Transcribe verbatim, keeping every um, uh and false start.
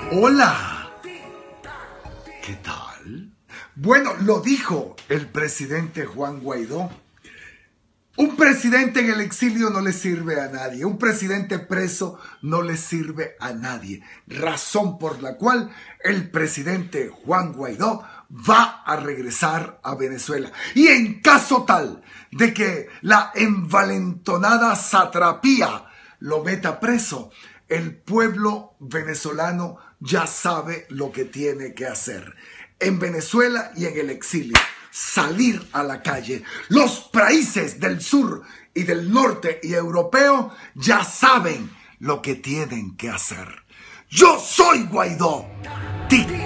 Hola, ¿qué tal? Bueno, lo dijo el presidente Juan Guaidó. Un presidente en el exilio no le sirve a nadie. Un presidente preso no le sirve a nadie. Razón por la cual el presidente Juan Guaidó va a regresar a Venezuela. Y en caso tal de que la envalentonada satrapía lo meta preso, el pueblo venezolano ya sabe lo que tiene que hacer. En Venezuela y en el exilio, salir a la calle. Los países del sur y del norte y europeo ya saben lo que tienen que hacer. Yo soy Guaidó. Ti